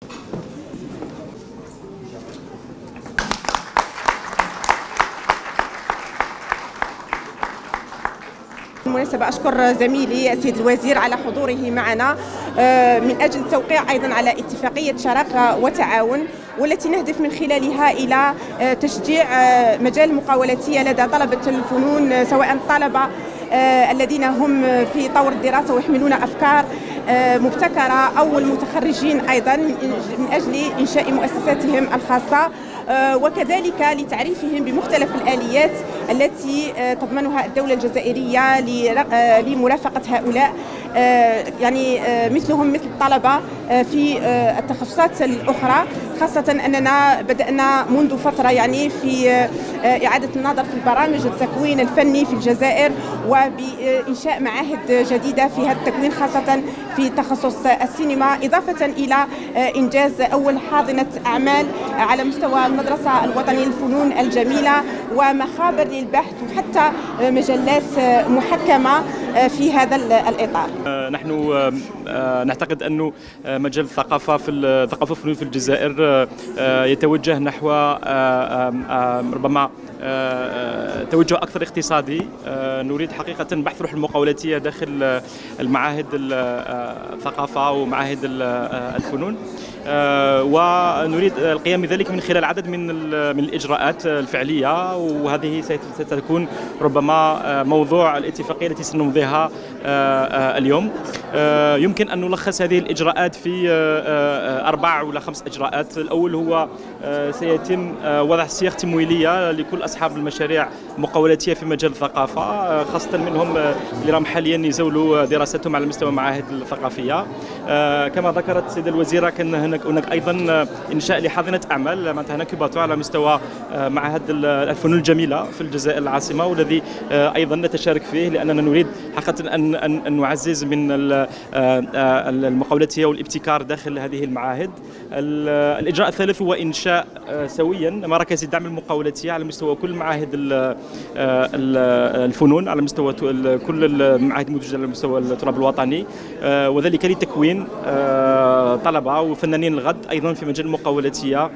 بالمناسبة أشكر زميلي السيد الوزير على حضوره معنا من أجل التوقيع أيضا على اتفاقية شراكة وتعاون، والتي نهدف من خلالها إلى تشجيع مجال المقاولاتية لدى طلبة الفنون، سواء الطلبة الذين هم في طور الدراسة ويحملون أفكار مبتكرة أو المتخرجين أيضا من أجل إنشاء مؤسساتهم الخاصة، وكذلك لتعريفهم بمختلف الآليات التي تضمنها الدولة الجزائرية لمرافقة هؤلاء يعني مثلهم مثل الطلبة في التخصصات الأخرى، خاصة أننا بدأنا منذ فترة يعني في إعادة النظر في البرامج التكوين الفني في الجزائر، وبإنشاء معاهد جديدة في هذا التكوين خاصة في تخصص السينما، إضافة إلى إنجاز أول حاضنة أعمال على مستوى المدرسة الوطنية للفنون الجميلة ومخابر للبحث وحتى مجلات محكمة في هذا الإطار. نحن نعتقد أن مجال الثقافة والفنون في الجزائر يتوجه نحو ربما توجه أكثر اقتصادي. نريد حقيقة بحث روح المقاولاتية داخل المعاهد الثقافة ومعاهد الفنون، ونريد القيام بذلك من خلال عدد من الإجراءات الفعلية، وهذه ستكون ربما موضوع الاتفاقية التي سنمضيها اليوم. يمكن أن نلخص هذه الإجراءات في 4 ولا 5 إجراءات. الأول هو سيتم وضع صيغ تمويلية لكل أصحاب المشاريع المقاولاتية في مجال الثقافة، خاصة منهم اللي راهم حاليا يزولوا دراستهم على مستوى المعاهد الثقافية. كما ذكرت السيدة الوزيرة، كان هناك أيضا إنشاء لحاضنة أعمال معناتها انكوباتور على مستوى معهد الفنون الجميلة في الجزائر العاصمة، والذي أيضا نتشارك فيه لأننا نريد حقيقة أن نعزز من المقاولاتية والابتكار داخل هذه المعاهد. الإجراء الثالث هو إنشاء سويا مراكز الدعم المقاولاتية على مستوى كل معاهد الفنون، على مستوى كل المعاهد المتواجدة على مستوى التراب الوطني، وذلك لتكوين طلبة وفنانين الغد أيضا في مجال المقاولاتية.